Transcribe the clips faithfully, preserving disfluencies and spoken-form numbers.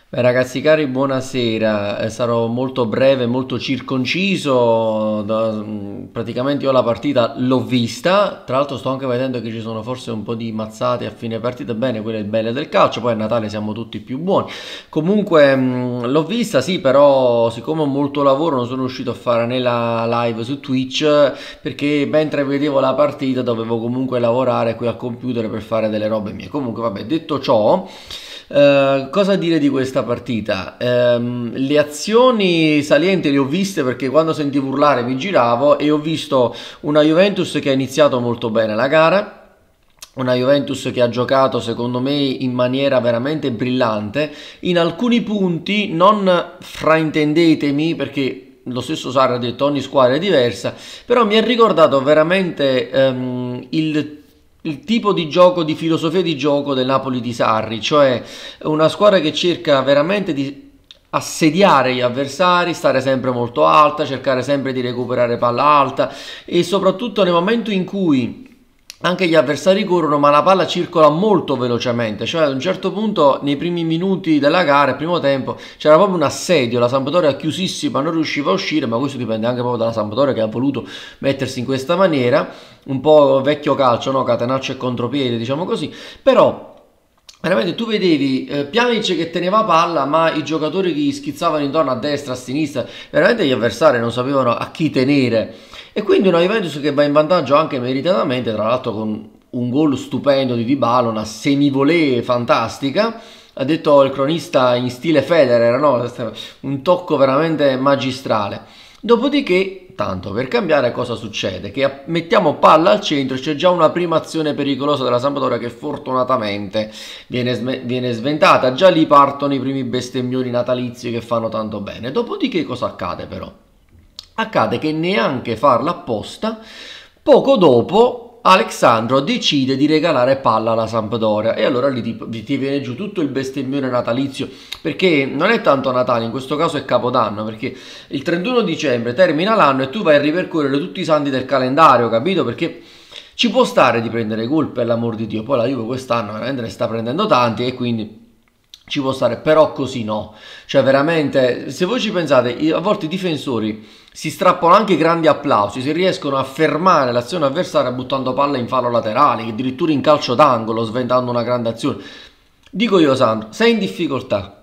Beh, ragazzi cari, buonasera. Eh, sarò molto breve, molto circonciso. Da- mh, praticamente io la partita l'ho vista. Tra l'altro sto anche vedendo che ci sono forse un po' di mazzate a fine partita. Bene, quello è il bello del calcio. Poi a Natale siamo tutti più buoni. Comunque mh, l'ho vista, sì, però siccome ho molto lavoro non sono riuscito a fare né la live su Twitch perché mentre vedevo la partita dovevo comunque lavorare qui al computer per fare delle robe mie. Comunque, vabbè, detto ciò. Eh, cosa dire di questa partita? Ehm, le azioni salienti le ho viste perché quando sentivo urlare mi giravo e ho visto una Juventus che ha iniziato molto bene la gara. Una Juventus che ha giocato secondo me in maniera veramente brillante. In alcuni punti, non fraintendetemi perché lo stesso Sarri ha detto ogni squadra è diversa, però mi ha ricordato veramente ehm, il il tipo di gioco, di filosofia di gioco del Napoli di Sarri, cioè una squadra che cerca veramente di assediare gli avversari, stare sempre molto alta, cercare sempre di recuperare palla alta e soprattutto nel momento in cui anche gli avversari corrono, ma la palla circola molto velocemente. Cioè, ad un certo punto, nei primi minuti della gara, il primo tempo, c'era proprio un assedio. La Sampdoria chiusissima non riusciva a uscire, ma questo dipende anche proprio dalla Sampdoria che ha voluto mettersi in questa maniera. Un po' vecchio calcio, no? Catenaccio e contropiede, diciamo così. Però veramente tu vedevi eh, Pjanic che teneva palla, ma i giocatori che gli schizzavano intorno a destra, a sinistra, veramente gli avversari non sapevano a chi tenere. E quindi una Juventus che va in vantaggio anche meritatamente, tra l'altro con un gol stupendo di Dybala, una semivolée fantastica. Ha detto il cronista in stile Federer, no? Un tocco veramente magistrale. Dopodiché, tanto per cambiare, cosa succede? Che mettiamo palla al centro, c'è già una prima azione pericolosa della Sampdoria che fortunatamente viene, viene sventata. Già lì partono i primi bestemmioni natalizi che fanno tanto bene. Dopodiché cosa accade però? Accade che neanche farla apposta, poco dopo Alexandro decide di regalare palla alla Sampdoria e allora lì ti, ti viene giù tutto il bestemmione natalizio, perché non è tanto Natale, in questo caso è Capodanno, perché il trentuno dicembre termina l'anno e tu vai a ripercorrere tutti i santi del calendario, capito? Perché ci può stare di prendere gol, per l'amor di Dio, poi la Juve quest'anno veramente ne sta prendendo tanti e quindi ci può stare, però così no. Cioè veramente, se voi ci pensate, a volte i difensori si strappano anche grandi applausi se riescono a fermare l'azione avversaria buttando palla in fallo laterale, addirittura in calcio d'angolo, sventando una grande azione. Dico io, Sandro, sei in difficoltà,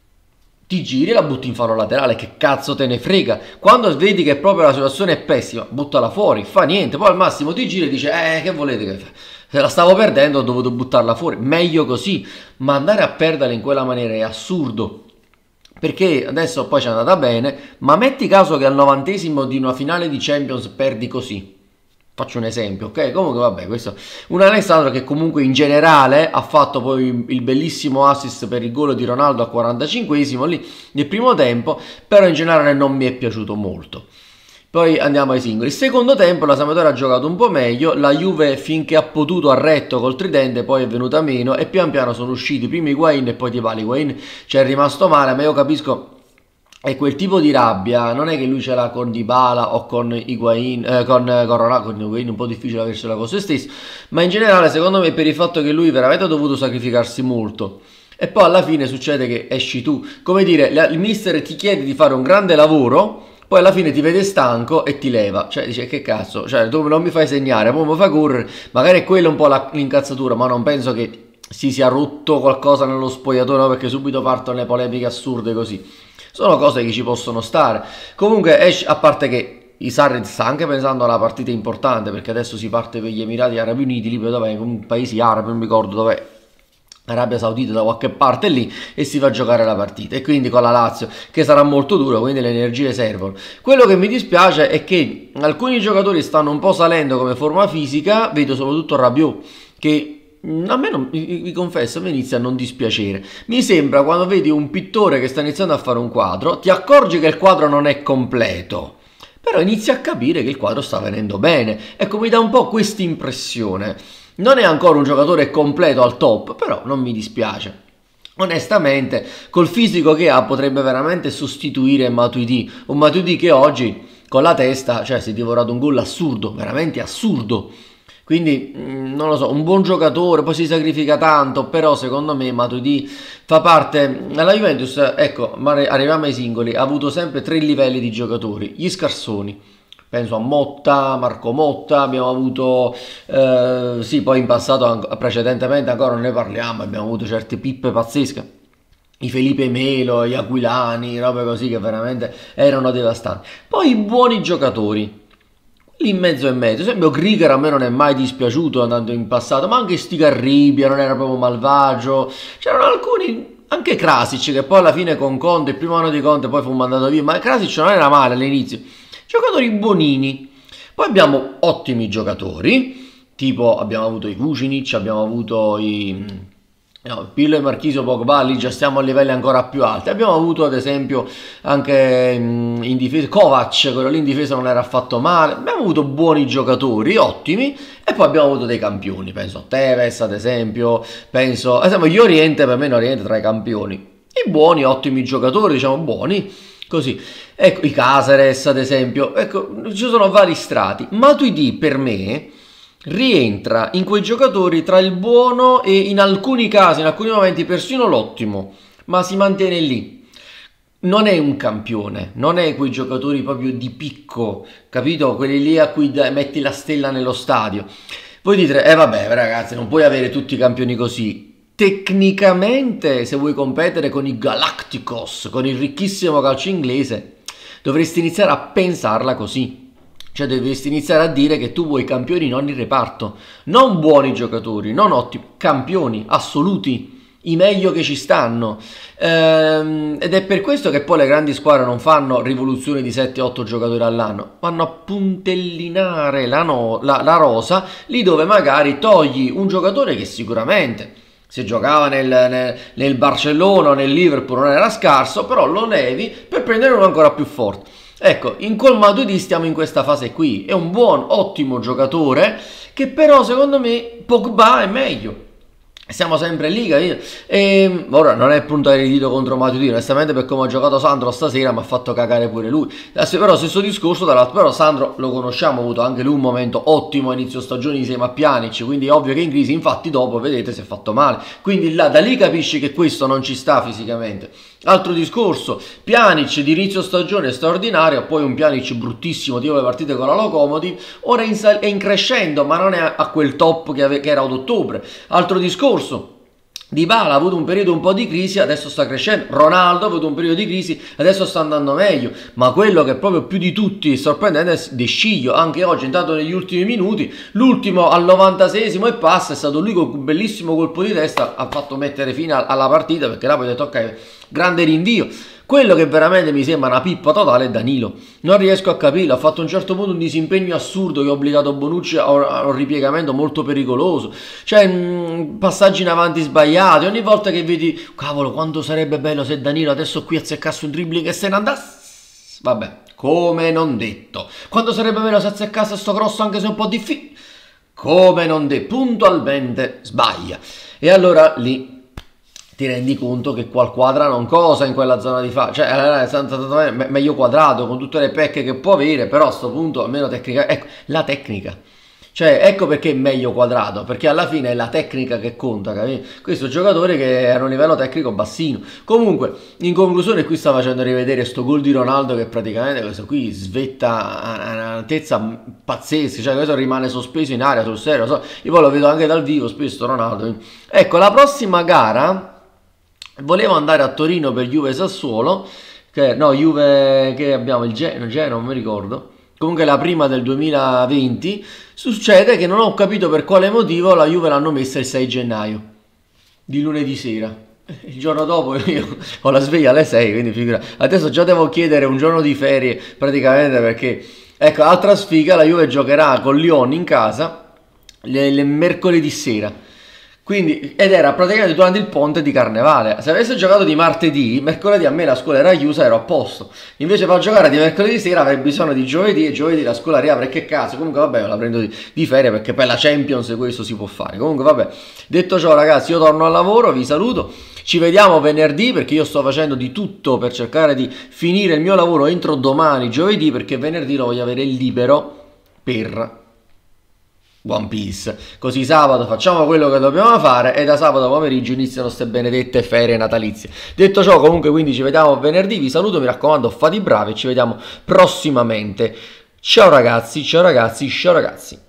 ti giri e la butti in fallo laterale, che cazzo te ne frega? Quando vedi che proprio la situazione è pessima, buttala fuori, fa niente, poi al massimo ti giri e dici, eh, che volete che fa? Se la stavo perdendo ho dovuto buttarla fuori, meglio così, ma andare a perderla in quella maniera è assurdo. Perché adesso poi ci è andata bene, ma metti caso che al novantesimo di una finale di Champions perdi così. Faccio un esempio, ok? Comunque vabbè, questo un Alessandro che comunque in generale ha fatto poi il bellissimo assist per il gol di Ronaldo al quarantacinquesimo lì nel primo tempo, però in generale non mi è piaciuto molto. Poi andiamo ai singoli. Il secondo tempo la Sampdoria ha giocato un po' meglio, la Juve finché ha potuto ha retto col tridente, poi è venuta meno e pian piano sono usciti prima Higuain e poi Dybala. Higuain ci è rimasto male, ma io capisco è quel tipo di rabbia, non è che lui ce l'ha con Dybala o con Higuain, eh, con, con Ronaldo, con Higuain è un po' difficile aversela con se stesso, ma in generale secondo me per il fatto che lui veramente ha dovuto sacrificarsi molto. E poi alla fine succede che esci tu, come dire, il mister ti chiede di fare un grande lavoro, poi alla fine ti vede stanco e ti leva, cioè dice che cazzo, cioè tu non mi fai segnare, poi mi fai correre, magari è quella un po' la, l'incazzatura, ma non penso che si sia rotto qualcosa nello spogliatoio, no? Perché subito partono le polemiche assurde così. Sono cose che ci possono stare. Comunque, a parte che i Sarri sta anche pensando alla partita importante, perché adesso si parte per gli Emirati Arabi Uniti, lì dove in paesi arabi, non mi ricordo dove, Arabia Saudita da qualche parte lì, e si va a giocare la partita, e quindi con la Lazio che sarà molto dura, quindi le energie servono. Quello che mi dispiace è che alcuni giocatori stanno un po' salendo come forma fisica, vedo soprattutto Rabiot che a me non, vi confesso, a me inizia a non dispiacere. Mi sembra quando vedi un pittore che sta iniziando a fare un quadro, ti accorgi che il quadro non è completo, però inizi a capire che il quadro sta venendo bene. Ecco, mi dà un po' questa impressione. Non è ancora un giocatore completo al top, però non mi dispiace. Onestamente, col fisico che ha potrebbe veramente sostituire Matuidi, un Matuidi che oggi con la testa, cioè si è divorato un gol assurdo, veramente assurdo. Quindi, mh, non lo so, un buon giocatore, poi si sacrifica tanto, però secondo me Matuidi fa parte... Alla Juventus, ecco, ma arriviamo ai singoli, ha avuto sempre tre livelli di giocatori. Gli scarsoni, penso a Motta, Marco Motta, abbiamo avuto, eh, sì, poi in passato, an- precedentemente ancora non ne parliamo, abbiamo avuto certe pippe pazzesche. I Felipe Melo, gli Aquilani, robe così che veramente erano devastanti. Poi i buoni giocatori, lì in mezzo e mezzo. Per esempio Krieger a me non è mai dispiaciuto andando in passato, ma anche Stigarribia non era proprio malvagio. C'erano alcuni, anche Krasic, che poi alla fine con Conte, il primo anno di Conte poi fu mandato via, ma Krasic non era male all'inizio. Giocatori buonini. Poi abbiamo ottimi giocatori, tipo abbiamo avuto i Vucinic, abbiamo avuto i... No, Pirlo e Marchisio Pogba, lì già stiamo a livelli ancora più alti. Abbiamo avuto ad esempio anche mh, in difesa Kovac, quello lì in difesa non era affatto male. Abbiamo avuto buoni giocatori, ottimi, e poi abbiamo avuto dei campioni. Penso a Tevez ad esempio, penso ad esempio gli Oriente, per me è Oriente tra i campioni. I buoni, ottimi giocatori, diciamo buoni, così. Ecco, i Caceres ad esempio, ecco, ci sono vari strati. Matuidi per me rientra in quei giocatori tra il buono e in alcuni casi, in alcuni momenti persino l'ottimo, ma si mantiene lì. Non è un campione, non è quei giocatori proprio di picco, capito? Quelli lì a cui metti la stella nello stadio. Voi dite, eh vabbè ragazzi, non puoi avere tutti i campioni così. Tecnicamente, se vuoi competere con i Galacticos, con il ricchissimo calcio inglese, dovresti iniziare a pensarla così. Cioè dovresti iniziare a dire che tu vuoi campioni in ogni reparto, non buoni giocatori, non ottimi, campioni assoluti, i meglio che ci stanno. Ehm, ed è per questo che poi le grandi squadre non fanno rivoluzioni di sette otto giocatori all'anno, vanno a puntellinare la, no, la, la rosa lì dove magari togli un giocatore che sicuramente se giocava nel, nel, nel Barcellona o nel Liverpool non era scarso, però lo levi per prendere uno ancora più forte. Ecco, in col Matuidi stiamo in questa fase qui, è un buon, ottimo giocatore che però secondo me Pogba è meglio. Siamo sempre lì, capito? E ora non è puntare il dito contro Matuidi, onestamente per come ha giocato Sandro stasera mi ha fatto cagare pure lui. Adesso però stesso discorso, dall'altro però Sandro lo conosciamo, ha avuto anche lui un momento ottimo a inizio stagione insieme a Pjanic, quindi è ovvio che in crisi, infatti dopo vedete si è fatto male. Quindi là, da lì capisci che questo non ci sta fisicamente. Altro discorso, Pjanic di inizio stagione straordinario, poi un Pjanic bruttissimo, tipo le partite con la Lokomotiv, ora è in, è in crescendo, ma non è a quel top che, ave, che era ad ottobre. Altro discorso, Dybala ha avuto un periodo un po' di crisi, adesso sta crescendo. Ronaldo ha avuto un periodo di crisi, adesso sta andando meglio. Ma quello che proprio più di tutti sorprendente è De Sciglio, anche oggi, intanto negli ultimi minuti, l'ultimo al novantaseiesimo e passa, è stato lui con un bellissimo colpo di testa, ha fatto mettere fine alla partita, perché là poi ha detto ok, grande rinvio. Quello che veramente mi sembra una pippa totale è Danilo. Non riesco a capirlo. Ha fatto a un certo punto un disimpegno assurdo che ha obbligato Bonucci a un ripiegamento molto pericoloso. Cioè, mh, passaggi in avanti sbagliati. Ogni volta che vedi, cavolo, quanto sarebbe bello se Danilo adesso qui azzeccasse un dribbling e se ne andasse. Vabbè, come non detto. Quanto sarebbe bello se azzeccasse sto grosso anche se un po' difficile. Come non detto. Puntualmente sbaglia. E allora lì ti rendi conto che qual quadra non cosa in quella zona di fa, cioè è meglio quadrato con tutte le pecche che può avere, però a sto punto almeno tecnica, ecco, la tecnica, cioè ecco perché è meglio quadrato, perché alla fine è la tecnica che conta, capito? Questo giocatore che era un livello tecnico bassino. Comunque, in conclusione, qui sta facendo rivedere sto gol di Ronaldo che praticamente questo qui svetta a un'altezza pazzesca, cioè questo rimane sospeso in aria sul serio, so. Io poi lo vedo anche dal vivo spesso Ronaldo. Ecco, la prossima gara volevo andare a Torino per Juve Sassuolo, che no, Juve che abbiamo il Genoa, Genoa, non mi ricordo. Comunque la prima del duemilaventi. Succede che non ho capito per quale motivo la Juve l'hanno messa il sei gennaio, di lunedì sera. Il giorno dopo io ho la sveglia alle sei, quindi figura. Adesso già devo chiedere un giorno di ferie praticamente perché, ecco, altra sfiga, la Juve giocherà con Lyon in casa le, le mercoledì sera. Quindi, ed era praticamente durante il ponte di Carnevale. Se avesse giocato di martedì, mercoledì a me la scuola era chiusa, ero a posto. Invece per giocare di mercoledì sera avrei bisogno di giovedì e giovedì la scuola riapre. Che cazzo, comunque vabbè, me la prendo di, di ferie perché per la Champions questo si può fare. Comunque vabbè, detto ciò ragazzi, io torno al lavoro, vi saluto. Ci vediamo venerdì perché io sto facendo di tutto per cercare di finire il mio lavoro entro domani, giovedì, perché venerdì lo voglio avere libero per One Piece. Così sabato facciamo quello che dobbiamo fare e da sabato pomeriggio iniziano ste benedette ferie natalizie. Detto ciò, comunque, quindi ci vediamo venerdì, vi saluto, mi raccomando, fate i bravi e ci vediamo prossimamente. Ciao ragazzi, ciao ragazzi, ciao ragazzi.